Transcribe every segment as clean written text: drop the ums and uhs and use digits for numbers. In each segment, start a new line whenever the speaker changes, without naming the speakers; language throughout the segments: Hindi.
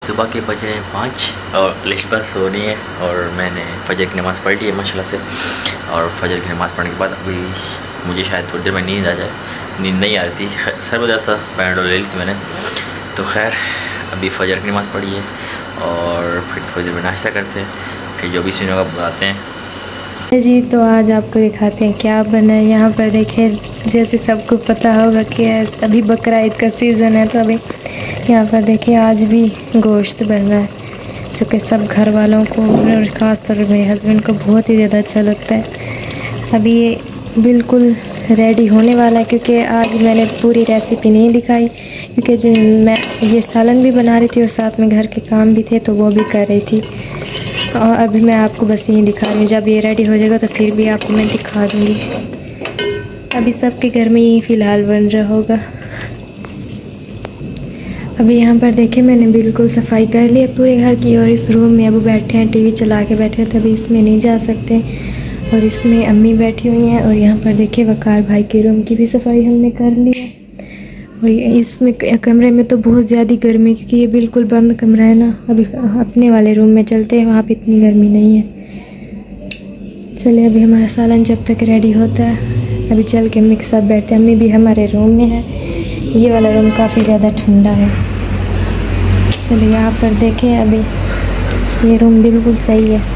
सुबह के बजे 5 और लिशबा सो रही है और मैंने फजर की नमाज़ पढ़ ली है माशाल्लाह से। और फजर की नमाज़ पढ़ने के बाद अभी मुझे शायद थोड़ी देर में नींद आ जाए, नींद नहीं आ रही थी, सर बजा था, पैराडोल ले ली थी मैंने। तो खैर अभी फजर की नमाज़ पढ़ी है और फिर थोड़ी देर में नाश्ता करते हैं, फिर जो भी सीनों का बताते हैं
जी। तो आज आपको दिखाते हैं क्या बना है। यहाँ पर देखें, जैसे सबको पता होगा कि अभी बकरा ईद का सीज़न है, तो अभी यहाँ पर देखिए आज भी गोश्त बन रहा है, जो कि सब घर वालों को और ख़ास तौर पर मेरे हस्बैंड को बहुत ही ज़्यादा अच्छा लगता है। अभी ये बिल्कुल रेडी होने वाला है, क्योंकि आज मैंने पूरी रेसिपी नहीं दिखाई, क्योंकि मैं ये सालन भी बना रही थी और साथ में घर के काम भी थे, तो वो भी कर रही थी। और अभी मैं आपको बस यही दिखा रही हूँ, जब ये रेडी हो जाएगा तो फिर भी आपको मैं दिखा दूँगी। अभी सबके घर में यही फ़िलहाल बन रहा होगा। अभी यहाँ पर देखें मैंने बिल्कुल सफाई कर ली है पूरे घर की, और इस रूम में अब बैठे हैं, टीवी चला के बैठे हैं, तभी इसमें नहीं जा सकते। और इसमें अम्मी बैठी हुई हैं। और यहाँ पर देखिए वकार भाई के रूम की भी सफाई हमने कर ली है। और इसमें कमरे में तो बहुत ज़्यादा गर्मी, क्योंकि ये बिल्कुल बंद कमरा है ना। अभी अपने वाले रूम में चलते हैं, वहाँ पे इतनी गर्मी नहीं है। चलिए अभी हमारा सालन जब तक रेडी होता है, अभी चल के अम्मी के साथ बैठते हैं। अम्मी भी हमारे रूम में है, ये वाला रूम काफ़ी ज़्यादा ठंडा है। चलिए यहाँ पर देखें, अभी ये रूम बिल्कुल सही है।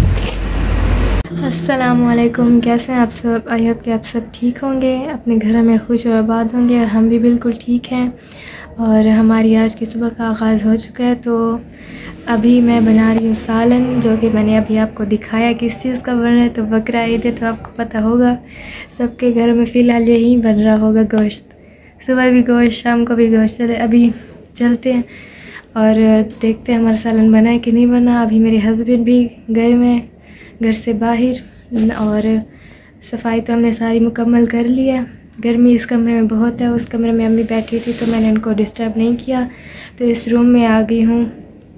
अस्सलामुअलैकुम, कैसे हैं आप सब? आई होप कि आप सब ठीक होंगे, अपने घर में खुश और आबाद होंगे, और हम भी बिल्कुल ठीक हैं। और हमारी आज की सुबह का आगाज़ हो चुका है। तो अभी मैं बना रही हूँ सालन, जो कि मैंने अभी आपको दिखाया किस चीज़ का बन रहा है। तो बकरा ईद है तो आपको पता होगा, सबके घर में फ़िलहाल यही बन रहा होगा गोश्त। सुबह भी गोश्त, शाम को भी गोश्त। चले अभी चलते हैं और देखते हैं हमारा सालन बना है कि नहीं बना। अभी मेरे हस्बैंड भी गए हुए हैं घर से बाहर, और सफाई तो हमने सारी मुकम्मल कर ली है। गर्मी इस कमरे में बहुत है, उस कमरे में अम्मी बैठी थी तो मैंने उनको डिस्टर्ब नहीं किया, तो इस रूम में आ गई हूँ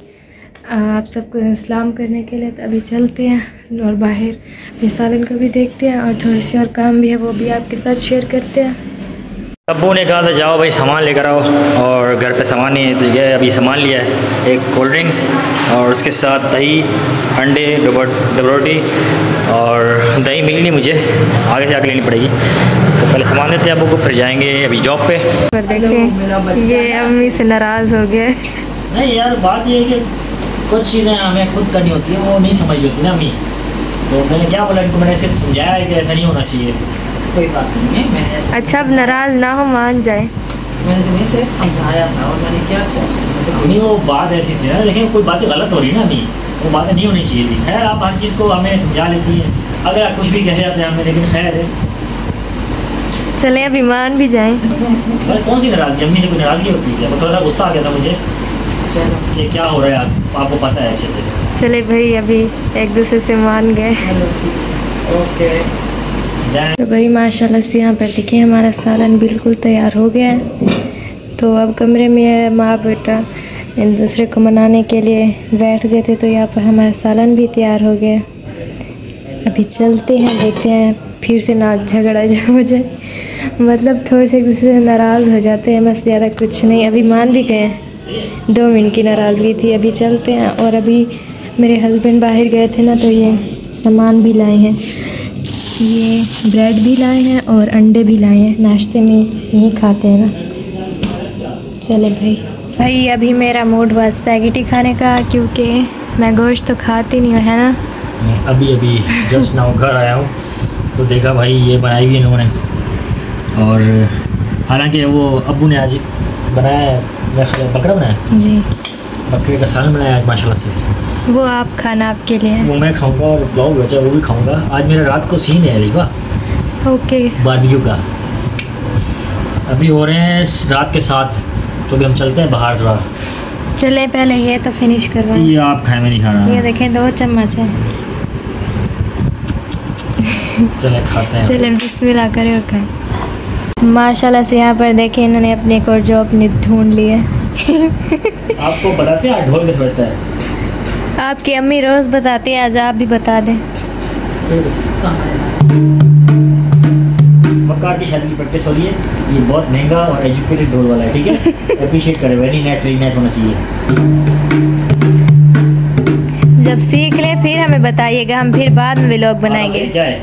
आप सबको सलाम करने के लिए। तो अभी चलते हैं और बाहर अपने सालन को भी देखते हैं, और थोड़ी सी और काम भी है, वो भी आपके साथ शेयर करते हैं।
अब्बू ने कहा था जाओ भाई सामान लेकर आओ, और घर पे सामान नहीं है तो ये अभी सामान लिया है, एक कोल्ड ड्रिंक और उसके साथ दही, अंडे, डबल रोटी, और दही मिली नहीं मुझे, आगे से आके लेनी पड़ेगी। तो पहले सामान देते हैं अब्बू को, फिर जाएंगे अभी जॉब पे।
पर देखें ये अम्मी से नाराज़ हो गए।
नहीं यार, बात ये है कि कुछ चीज़ें हमें खुद करनी होती है, वो नहीं समझ होती ना अम्मी। तो मैंने क्या बोला इनको, मैंने सिर्फ समझाया है कि ऐसा नहीं होना चाहिए। कोई बात नहीं है, मैंने
अच्छा अब नाराज़ ना हो, मान जाए।
मैंने तुम्हें सिर्फ समझाया था, और मैंने क्या किया?
नहीं वो बात ऐसी थी ना, लेकिन कोई बातें गलत हो रही ना अम्मी, वो बातें नहीं होनी चाहिए थी। खैर आप हर चीज़ को हमें समझा लेती हैं, अगर आप कुछ भी कह जाते हैं हमें, लेकिन खैर है।
चले अभी मान भी जाएं।
भाई कौन सी नाराज़गी, अम्मी से कोई नाराज़गी होती है? वो थोड़ा सा गुस्सा आ गया था मुझे, चलो ये क्या हो रहा है आपको पता है अच्छे से। चले
भाई अभी एक दूसरे से मान गए।
ओके
तो भाई माशाल्लाह से यहाँ पर देखिए हमारा सालन बिल्कुल तैयार हो गया है। तो अब कमरे में माँ बेटा एक दूसरे को मनाने के लिए बैठ गए थे, तो यहाँ पर हमारा सालन भी तैयार हो गया। अभी चलते हैं, देखते हैं फिर से ना झगड़ा जो हो जाए, मतलब थोड़े से एक दूसरे से नाराज़ हो जाते हैं, बस ज़्यादा कुछ नहीं। अभी मान भी गए, 2 मिनट की नाराज़गी थी। अभी चलते हैं। और अभी मेरे हस्बैंड बाहर गए थे ना, तो ये सामान भी लाए हैं, ये ब्रेड भी लाए हैं और अंडे भी लाए हैं, नाश्ते में यही खाते हैं ना। चले भाई अभी मेरा मूड हुआ स्पैगेटी खाने का, क्योंकि मैं गोश्त तो खाती नहीं हूँ, है ना।
अभी जस्ट नाउ घर आया हूँ, तो देखा भाई ये बनाई हुई इन्होंने, और हालांकि वो अब्बू ने आज बनाया है, बकरा बनाया जी, बकरे का सालन बनाया आज माशाल्लाह से।
वो आप खाना आपके लिए है,
वो मैं खाऊंगा, और पुलाव बचा वो भी खाऊंगा। आज मेरा रात को सीन है लिखा
ओके
बारबेक्यू का। अभी हो रहे हैं रात के 7, तो अभी हम चलते हैं बाहर थोड़ा।
चले पहले ये तो फिनिश करवाएं।
ये आप खाए, मैं नहीं खा रहा।
ये देखें 2 चम्मच है।
चले खाते हैं,
चले बिस्मिल्लाह करें और खाएं। माशाल्लाह से यहाँ पर देखें इन्होंने अपने एक और जॉब ढूंढ ली है।
आपको बताते हैं ढोल कैसे बैठता है?
आपकी अम्मी रोज़ बताती है, आज आप भी बता दें।
मक्कार की शादी की प्रैक्टिस हो रही है, ये बहुत महंगा और एजुकेटेड ढोल वाला है, ठीक है। अप्रिशिएट करें, वेरी नाइस होना चाहिए।
जब सीख लें फिर हमें बताइएगा, हम फिर बाद में व्लॉग बनाएंगे।
क्या है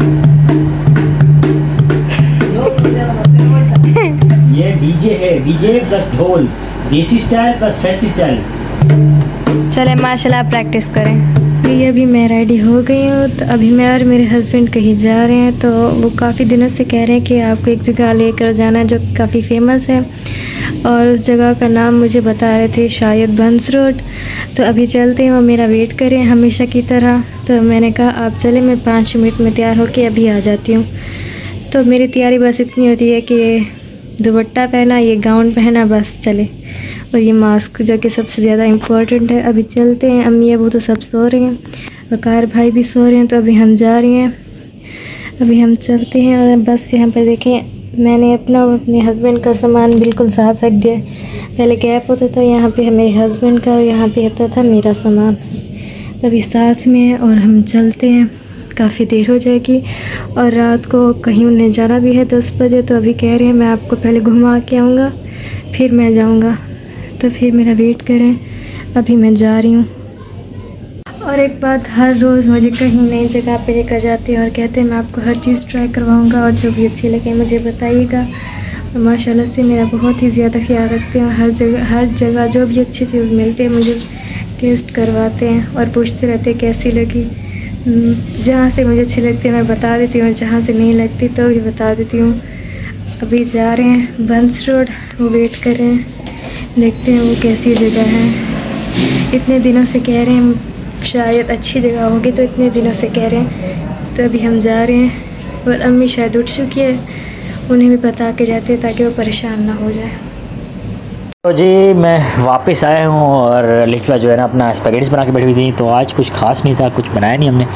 ये डीजे है, डीजे प्लस ढोल, देसी स्टाइल प्लस फैंसी स्टाइल।
चले माशाल्लाह प्रैक्टिस करें। ये अभी मैं रेडी हो गई हूँ, तो अभी मैं और मेरे हस्बैंड कहीं जा रहे हैं। तो वो काफ़ी दिनों से कह रहे हैं कि आपको एक जगह लेकर जाना है जो काफ़ी फेमस है, और उस जगह का नाम मुझे बता रहे थे शायद बंस रोड। तो अभी चलते हैं, वो मेरा वेट करें हमेशा की तरह। तो मैंने कहा आप चले, मैं 5 मिनट में तैयार होकर अभी आ जाती हूँ। तो मेरी तैयारी बस इतनी होती है कि दुपट्टा पहना, ये गाउन पहना, बस चले, और ये मास्क जो कि सबसे ज़्यादा इम्पोर्टेंट है। अभी चलते हैं, अम्मी अबू तो सब सो रहे हैं, वकार भाई भी सो रहे हैं, तो अभी हम जा रहे हैं। अभी हम चलते हैं, और बस यहाँ पर देखें मैंने अपना और अपने हस्बैंड का सामान बिल्कुल साथ रख दिया। पहले गैप होता था यहाँ पे मेरे हस्बैंड का, और यहाँ पे होता था मेरा सामान। तो अभी साथ में है और हम चलते हैं, काफ़ी देर हो जाएगी, और रात को कहीं उन्हें जाना भी है 10 बजे। तो अभी कह रहे हैं मैं आपको पहले घुमा के आऊँगा फिर मैं जाऊँगा, तो फिर मेरा वेट करें, अभी मैं जा रही हूँ। और एक बात, हर रोज़ मुझे कहीं नई जगह पे लेकर जाते हैं और कहते हैं मैं आपको हर चीज़ ट्राई करवाऊँगा, और जो भी अच्छी लगे मुझे बताइएगा। और माशाल्लाह से मेरा बहुत ही ज़्यादा ख्याल रखते हैं, और हर जगह जो भी अच्छी चीज़ मिलती है मुझे टेस्ट करवाते हैं और पूछते रहते हैं कैसी लगी। जहाँ से मुझे अच्छी लगती है मैं बता देती हूँ, और जहाँ से नहीं लगती तो भी बता देती हूँ। अभी जा रहे हैं बंस रोड, वो वेट कर रहे हैं, देखते हैं वो कैसी जगह है। इतने दिनों से कह रहे हैं शायद अच्छी जगह होगी, तो इतने दिनों से कह रहे हैं। तो अभी हम जा रहे हैं, और अम्मी शायद उठ चुकी है, उन्हें भी बता के जाते हैं ताकि वो परेशान ना हो जाए।
तो जी मैं वापस आया हूँ, और लिखवा जो है ना अपना स्पैगेटीज बना के बैठी हुई थी। तो आज कुछ खास नहीं था, कुछ बनाया नहीं हमने,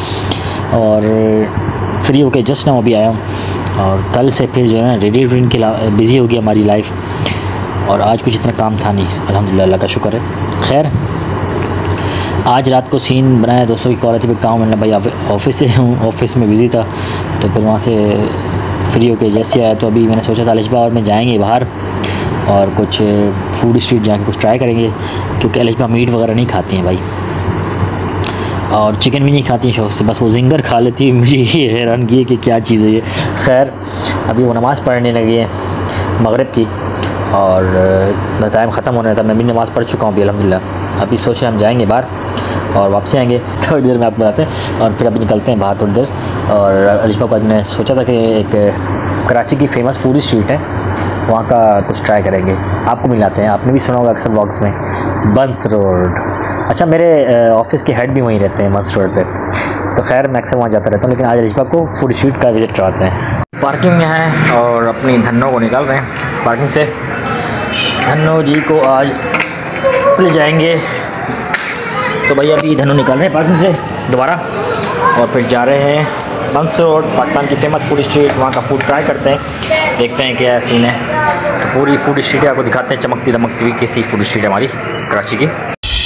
और फ्री होके जस्ट ना अभी आया हूँ। और कल से फिर जो है ना रेडी रूटीन के बिज़ी होगी हमारी लाइफ, और आज कुछ इतना काम था नहीं, अल्हम्दुलिल्लाह, अल्लाह का शुक्र है। खैर आज रात को सीन बनाया, दोस्तों की कॉल आई थी, फिर काम मैंने भाई ऑफिस से हूँ, ऑफिस में बिज़ी था, तो फिर वहाँ से फ्री होके जैसे आया। तो अभी मैंने सोचा था अलिशबा और मैं जाएंगे बाहर, और कुछ फूड स्ट्रीट जाके कुछ ट्राई करेंगे, क्योंकि अलिशबा मीट वगैरह नहीं खाती हैं भाई, और चिकन भी नहीं खाती हैं शौक से, बस वो जिंगर खा लेती है। मुझे ये हैरान की है कि क्या चीज़ है ये। खैर अभी वो नमाज़ पढ़ने लगी है मगरिब की, और टाइम ख़त्म होने था, मैं भी नमाज़ पढ़ चुका हूँ अभी अल्हम्दुलिल्लाह। अभी सोचे हम जाएंगे बाहर और वापसी आएंगे थोड़ी देर में, आपको बताते हैं। और फिर अभी निकलते हैं बाहर थोड़ी देर। और अलिशबा को मैंने सोचा था कि एक कराची की फ़ेमस फूड स्ट्रीट है, वहाँ का कुछ ट्राई करेंगे, आपको मिलाते हैं। आपने भी सुना होगा अक्सर व्लॉग्स में, बंस रोड। अच्छा मेरे ऑफिस के हेड भी वहीं रहते हैं बंस रोड पे, तो खैर मैं अक्सर वहाँ जाता रहता हूँ, लेकिन आज अलिशबा को फूड स्ट्रीट का विज़िट करवाते हैं। पार्किंग में हैं और अपनी धन्नो को निकाल रहे हैं पार्किंग से। धन्नो जी को आज ले जाएंगे, तो भैया अभी धन्नो निकाल रहे हैं पार्किंग से दोबारा, और फिर जा रहे हैं बंस रोड, पाकिस्तान की फ़ेमस फूड स्ट्रीट। वहाँ का फूड ट्राई करते हैं, देखते हैं क्या सीन है। तो पूरी फूड स्ट्रीट आपको दिखाते हैं, चमकती दमकती हुई कैसी फूड स्ट्रीट है हमारी कराची की।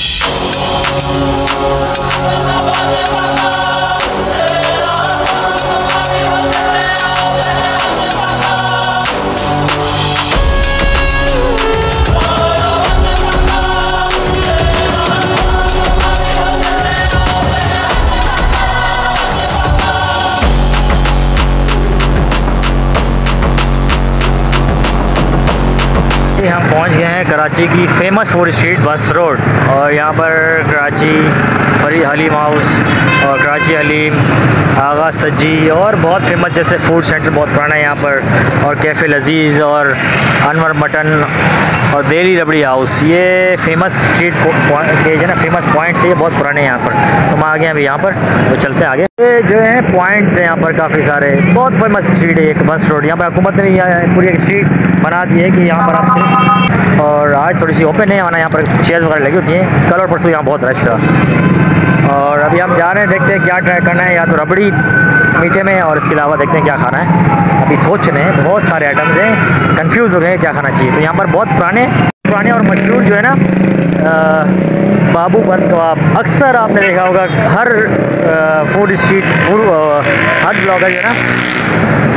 हम पहुंच गए हैं कराची की famous food street Burns Road, और यहाँ पर कराची हलीम हाउस और कराची हलीम, आगा सज्जी और बहुत फेमस जैसे फूड सेंटर बहुत पुराना है यहाँ पर, और कैफ़े लजीज़ और अनवर मटन और देली रबड़ी हाउस, ये फेमस स्ट्रीट के जो है ना फेमस पॉइंट्स है, ये बहुत पुराने हैं यहाँ पर। तो हम आ गए अभी यहाँ पर, तो चलते हैं आगे। ये जो है पॉइंट्स हैं यहाँ पर काफ़ी सारे, बहुत फेमस स्ट्रीट है एक बंस रोड। यहाँ पर हुकूमत ने पूरी एक स्ट्रीट बना दी है कि यहाँ पर आप, और आज थोड़ी सी ओपन है, वरना यहाँ पर चेयर्स वगैरह लगी होती हैं। कल और परसों यहाँ बहुत रश था। और अभी हम जा रहे हैं, देखते हैं क्या ट्राई करना है, या तो रबड़ी मीठे में, और इसके अलावा देखते हैं क्या खाना है। अभी सोच रहे हैं, बहुत सारे आइटम्स हैं, कंफ्यूज हो गए हैं क्या खाना चाहिए। तो यहाँ पर बहुत पुराने और मशहूर जो है ना बाबू बंद कबाब, अक्सर आपने देखा होगा हर फूड स्ट्रीट हर ब्लॉगर जो है ना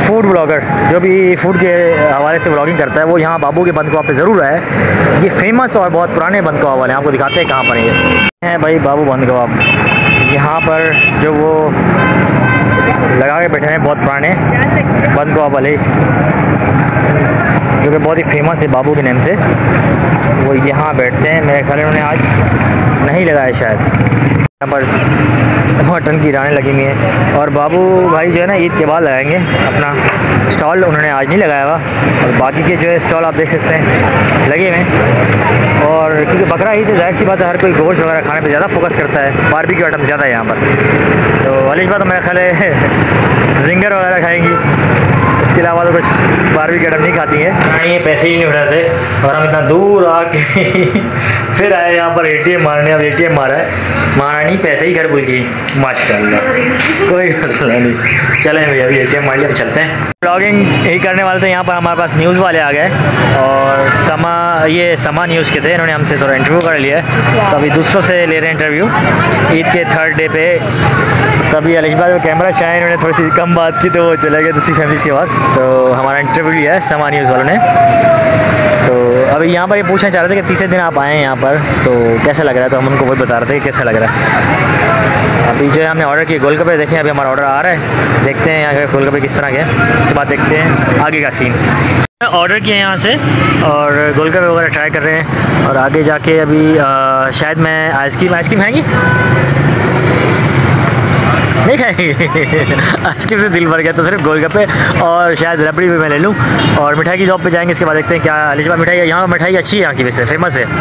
फूड ब्लॉगर जो भी फूड के हवाले से ब्लॉगिंग करता है वो यहाँ बाबू के बंद कबाब पे ज़रूर आए। ये फेमस और बहुत पुराने बंद कबाब वाले हैं, आपको दिखाते हैं कहाँ पर ये हैं भाई बाबू बंद कबाब। यहाँ पर जो वो लगा के बैठे हैं बहुत पुराने बंद कबाब वाले जो कि बहुत ही फेमस है बाबू के नाम से, वो यहाँ बैठते हैं। मेरे ख्याल उन्होंने आज नहीं लगाया शायद। यहाँ पर मटन की रानें लगी हुई हैं और बाबू भाई जो है ना ईद के बाद लगाएंगे अपना स्टॉल, उन्होंने आज नहीं लगाया हुआ। और बाकी के जो है स्टॉल आप देख सकते हैं लगे हुए हैं। और क्योंकि बकरा ईद है जाहिर सी बात है हर कोई गोश्त वगैरह खाने पे ज़्यादा फोकस करता है, बारबेक्यू आइटम ज़्यादा है यहाँ पर। तो अलीशबा तो मेरा ख्याल है जिंगर वगैरह खाएंगी, इसके अलावा तो कुछ बारबेक्यू आइटम नहीं खाती है। ये पैसे ही नहीं उठाते और हम इतना दूर आके फिर आए यहाँ पर ATM मारने। अब ATM मारा है, मारा नहीं पैसे ही घर भूल गई माशाल्लाह, कोई मसला नहीं। चलें भैया अभी ATM मार लिया, अब चलते हैं। ब्लॉगिंग यही करने वाले थे। यहाँ पर हमारे पास न्यूज़ वाले आ गए और समा न्यूज़ के थे, इन्होंने हमसे थोड़ा इंटरव्यू कर लिया है, तो अभी दूसरों से ले रहे हैं इंटरव्यू ईद के 3rd डे पे। तभी अलीशबा जो कैमरा चाहे इन्होंने थोड़ी सी कम बात की तो वो चले गए दूसरी फैमिली के पास। तो हमारा इंटरव्यू लिया है समा न्यूज़ वालों ने। तो अभी यहाँ पर ये पूछना चाह रहे थे कि तीसरे दिन आप आए हैं यहाँ पर तो कैसा लग रहा है, तो हम उनको वही बता रहे थे कि कैसा लग रहा है। अभी जो है हमने ऑर्डर किए गोलगप्पे, देखें अभी हमारा ऑर्डर आ रहा है, देखते हैं यहाँ के गोलगप्पे किस तरह के, उसके बाद देखते हैं आगे का सीन। ऑर्डर किए यहाँ से और गोलगप्पे वगैरह ट्राई कर रहे हैं और आगे जाके अभी शायद मैं आइसक्रीम खाएंगी नहीं खाएंगे आइसक्रीम से दिल भर गया तो सिर्फ गोलगप्पे और शायद रबड़ी भी मैं ले लूँ और मिठाई की शॉप पे जाएंगे। इसके बाद देखते हैं क्या अलीशबा मिठाई है, यहाँ मिठाई अच्छी है यहाँ की, वैसे फेमस है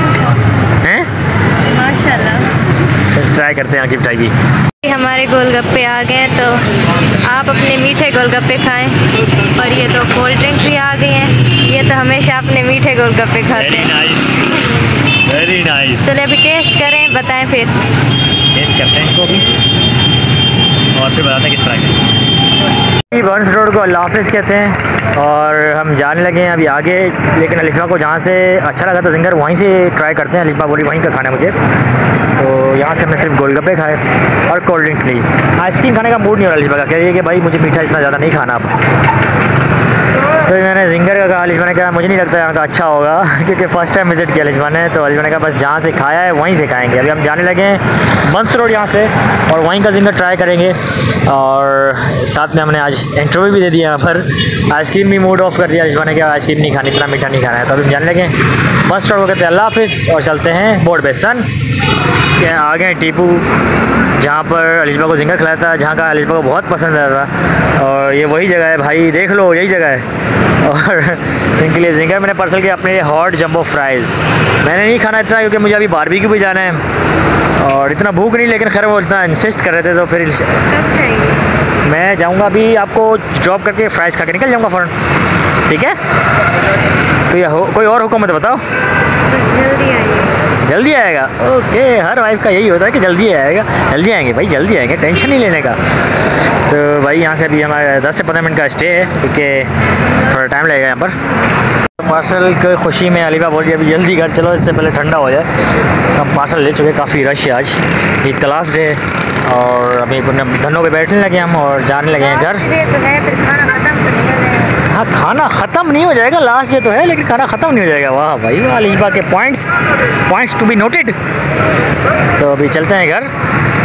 माशाल्लाह। ट्राई करते हैं यहाँ की मिठाई की।
हमारे गोलगप्पे आ गए तो आप अपने मीठे गोलगप्पे खाएं और ये तो कोल्ड ड्रिंक भी आ गई हैं, ये तो हमेशा अपने मीठे गोलगप्पे खाते हैं।
Very nice.
चलिए अभी टेस्ट करें, बताएं फिर।
टेस्ट करते हैं इनको भी और फिर बताते हैं किस तरह के। बर्न्स रोड को अल्लाह हाफिज़ कहते हैं और हम जाने लगे हैं अभी आगे, लेकिन अलीशबा को जहाँ से अच्छा लगा था जिंगर वहीं से ट्राई करते हैं। अलीशबा बोली वहीं का खाना मुझे, तो यहाँ से हमने सिर्फ गोलगप्पे खाए और कोल्ड ड्रिंक्स ली। आइसक्रीम खाने का मूड नहीं हो रहा अलीशबा का, कह रही है कि भाई मुझे मीठा इतना ज़्यादा नहीं खाना अब। तो मैंने जिंगर का कहा, अलीशबा ने कहा मुझे नहीं लगता यहाँ का अच्छा होगा क्योंकि फ़र्स्ट टाइम विज़िट किया अलीशबा ने, तो अलीशबा ने कहा बस जहाँ से खाया है वहीं से खाएंगे। अभी हम जाने लगे हैं बंस रोड यहाँ से और वहीं का जिंगर ट्राई करेंगे और साथ में हमने आज इंटरव्यू भी दे दिया यहाँ पर। आइसक्रीम भी मूड ऑफ कर दिया, अलीशबा ने कहा आइसक्रीम नहीं खानी, इतना मीठा नहीं खाना है। तो अभी हम जाने लगे बंस रोड को कहते हैं अल्लाह हाफिज़ और चलते हैं बोर्ड पे। सन के आ गए टीपू जहाँ पर अलीशबा को जिंगर खिलाया था, जहाँ का अलीशबा को बहुत पसंद आया था और ये वही जगह है भाई, देख लो यही जगह है। और इनके लिए जिंगर मैंने पार्सल किया, अपने लिए हॉट जंबो फ्राइज़। मैंने नहीं खाना इतना क्योंकि मुझे अभी बारबेक्यू भी जाना है और इतना भूख नहीं, लेकिन खैर वो इतना इंसिस्ट कर रहे थे तो फिर मैं जाऊंगा अभी, आपको ड्रॉप करके फ्राइज़ खा के निकल जाऊंगा फ़ौरन, ठीक है? तो या कोई और हुक्म है तो बताओ। जल्दी आएगा, ओके। हर वाइफ का यही होता है कि जल्दी आएगा, जल्दी आएंगे भाई, जल्दी आएंगे, टेंशन नहीं लेने का। तो भाई यहाँ से अभी हमारे 10 से 15 मिनट का स्टे है क्योंकि थोड़ा टाइम लगेगा यहाँ पर। पार्सल की खुशी में अलीबा बोल रही है अभी जल्दी घर चलो, इससे पहले ठंडा हो जाए। अब पार्सल ले चुके, काफ़ी रश है आज, ईद का लास्ट डे और अभी धनों पे बैठने लगे हम और जाने लगे हैं घर। हाँ खाना ख़त्म नहीं हो जाएगा, लास्ट डे तो है लेकिन खाना ख़त्म नहीं हो जाएगा। वाह भाई वाह, अलीशबा के पॉइंट्स टू बी नोटेड। तो अभी चलते हैं घर।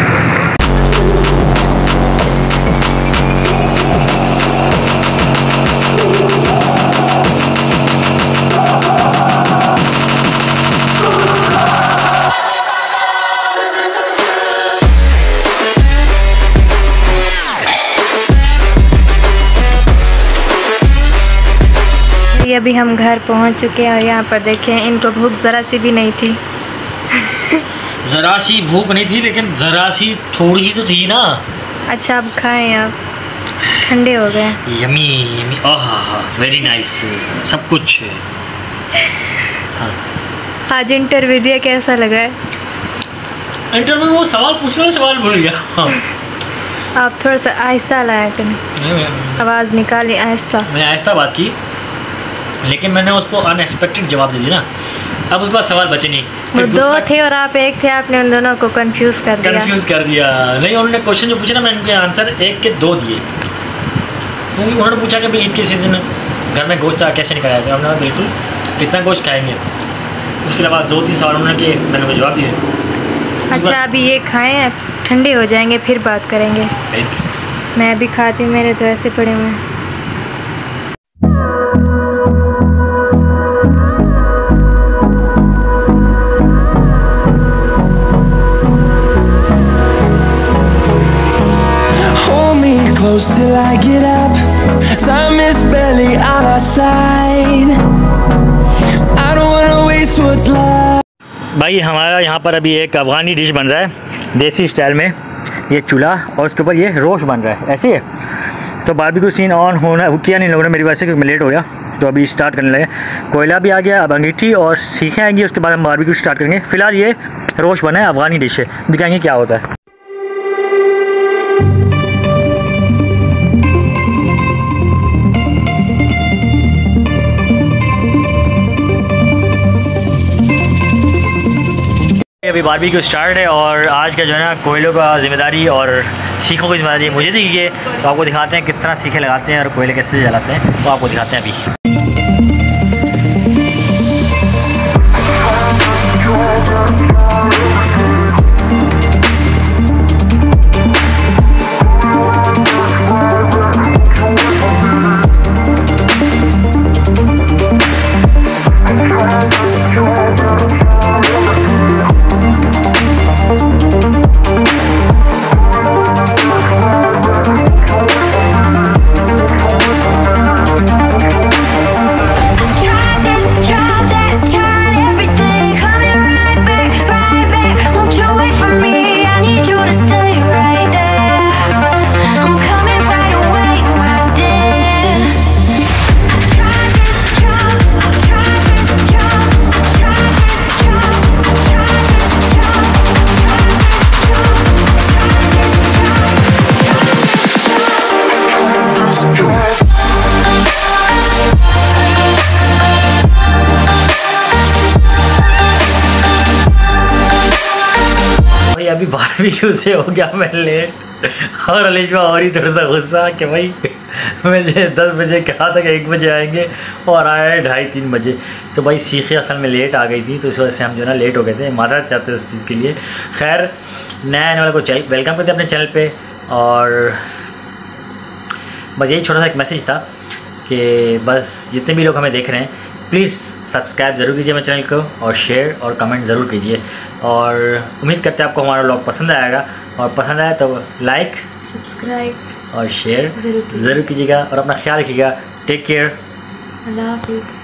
अभी हम घर पहुंच चुके हैं और यहाँ पर देखें इनको भूख ज़रा सी भी नहीं थी
ज़रा सी भूख नहीं थी लेकिन ज़रा सी थोड़ी सी तो थी ना। अच्छा
अब खाएं, आप ठंडे हो गए।
यमी यमी, आहा वेरी नाइस, सब कुछ। हाँ।
आज इंटरव्यू दिया, कैसा लगा है?
इंटरव्यू वो सवाल पूछने वाला सवाल भूल गया। हाँ।
आप थोड़ा सा आहिस्ता लाया करें, आवाज़ निकाली आहिस्ता।
मैंने आहिस्ता बात की लेकिन मैंने उसको अनएक्सपेक्टेड जवाब दे दिया ना, अब उसके बाद सवाल बचे नहीं।
वो दो थे और आप एक थे, आपने उन दोनों को कंफ्यूज कर दिया।
नहीं, उन्होंने क्वेश्चन जो पूछा ना मैंने उनके आंसर 1 के 2 दिए, उन्होंने पूछा कि भाई ईद के सीज़न घर में गोश्त कैसे नहीं खाया जाए, हमने कहा बिल्कुल कितना गोश्त खाएंगे। उसके अलावा 2-3 सवाल उन्होंने किए, मैंने उनको जवाब दिए।
अच्छा अभी ये खाएं, ठंडे हो जाएंगे फिर बात करेंगे। मैं अभी खाती हूँ, मेरे तो ऐसे पड़े हुए हैं।
Close till I get up. Time is barely on our side. I don't wanna waste what's left.
भाई हमारा यहाँ पर अभी एक अफ़गानी डिश बन रहा है देसी स्टाइल में, ये चूल्हा और उसके ऊपर ये रोस्ट बन रहा है ऐसे है। तो बारबेक्यू सीन ऑन होना किया नहीं लोगों ने मेरी वजह से, क्योंकि लेट हो गया तो अभी स्टार्ट करने लगे। कोयला भी आ गया, अब अंगीठी और सीखें आएंगी, उसके बाद हम बारबेक्यू स्टार्ट करेंगे। फ़िलहाल ये रोस्ट बना है, अफ़गानी डिश है, दिखाएंगे क्या होता है। अभी बारबेक्यू स्टार्ट है और आज का जो है ना कोयलों का ज़िम्मेदारी और सीखों की ज़िम्मेदारी मुझे दी गई है। तो आपको दिखाते हैं कितना सीखे लगाते हैं और कोयले कैसे जलाते हैं, तो आपको दिखाते हैं अभी। अभी बारबेक्यू से हो गया मैं लेट और अलिशा और ही थोड़ा सा गुस्सा कि भाई मुझे 10 बजे कहा था कि 1 बजे आएंगे और आए 2:30-3 बजे। तो भाई सीखे असल में लेट आ गई थी, तो इस वजह से हम जो ना लेट हो गए थे, माफ़रत चाहते थे इस चीज़ के लिए। खैर नए आने वाले को वेलकम करते अपने चैनल पे। और बस यही छोटा सा एक मैसेज था कि बस जितने भी लोग हमें देख रहे हैं प्लीज़ सब्सक्राइब ज़रूर कीजिए मेरे चैनल को और शेयर और कमेंट ज़रूर कीजिए। और उम्मीद करते हैं आपको हमारा व्लॉग पसंद आएगा, और पसंद आए तो लाइक
सब्सक्राइब
और शेयर
ज़रूर
कीजिएगा और अपना ख्याल रखिएगा। टेक केयर,
अल्लाह हाफिज़।